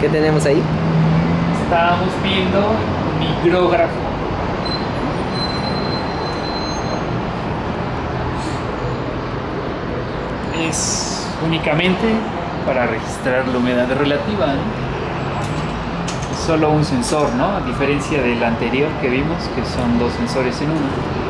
tenemos ahí? Estábamos viendo un micrógrafo. Es únicamente para registrar la humedad relativa, ¿no? Es solo un sensor, ¿no? A diferencia del anterior que vimos, que son dos sensores en uno.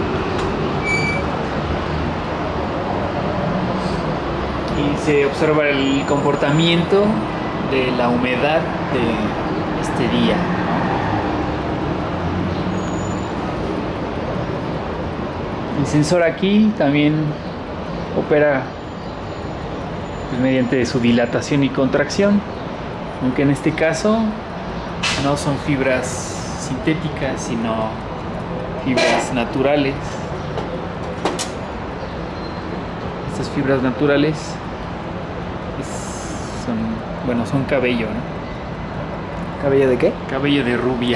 Y se observa el comportamiento de la humedad de este día, ¿no? El sensor aquí también opera pues, mediante su dilatación y contracción, aunque en este caso no son fibras sintéticas, sino fibras naturales. Estas fibras naturales son cabello, ¿no? ¿Cabello de qué? Cabello de rubia.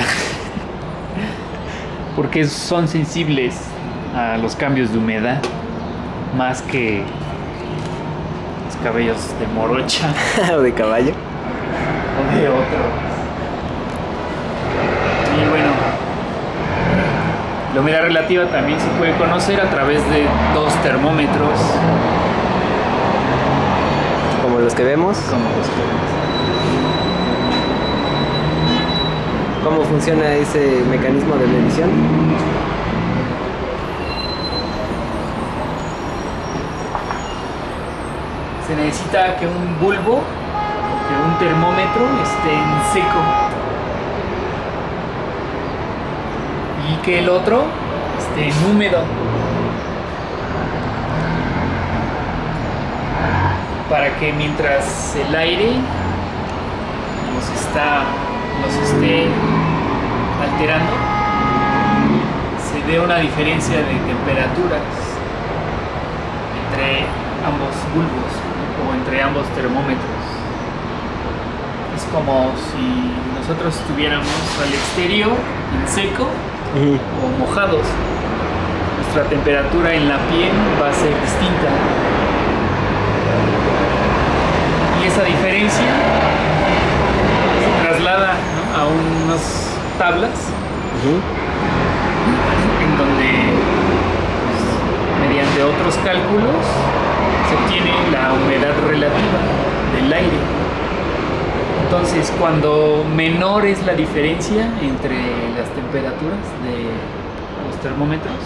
Porque son sensibles a los cambios de humedad más que los cabellos de morocha ¿O de caballo? o de otro. Y bueno, la humedad relativa también se puede conocer a través de dos termómetros, Como los que vemos. como los que vemos. ¿Cómo funciona ese mecanismo de medición? Se necesita que un bulbo, que un termómetro esté en seco y que el otro esté en húmedo, para que mientras el aire los esté alterando, se dé una diferencia de temperaturas entre ambos bulbos o entre ambos termómetros. Es como si nosotros estuviéramos al exterior, en seco o mojados. Nuestra temperatura en la piel va a ser distinta. Y esa diferencia se traslada, ¿no?, a unas tablas en donde pues, mediante otros cálculos se obtiene la humedad relativa del aire. Entonces, cuando menor es la diferencia entre las temperaturas de los termómetros,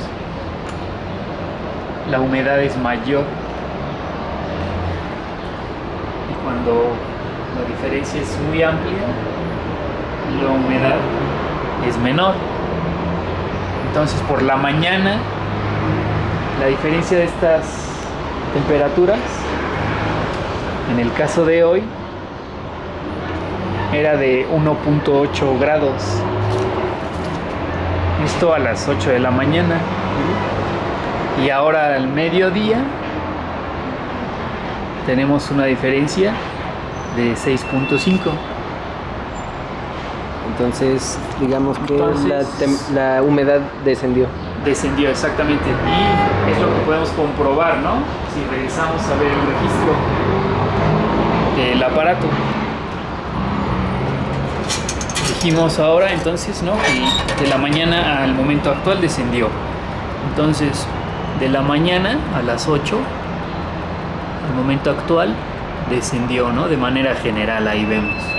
la humedad es mayor. Y cuando la diferencia es muy amplia, la humedad es menor. Entonces, por la mañana, la diferencia de estas temperaturas, en el caso de hoy, era de 1.8 grados. Esto a las 8 de la mañana. Y ahora al mediodía tenemos una diferencia de 6.5. Entonces, digamos que Entonces, la humedad descendió. Descendió, exactamente. Y es lo que podemos comprobar, ¿no? Si regresamos a ver el registro del aparato. Dijimos ahora entonces, ¿no?, que de la mañana al momento actual descendió. Entonces, de la mañana a las 8 al momento actual descendió, ¿no? De manera general, ahí vemos.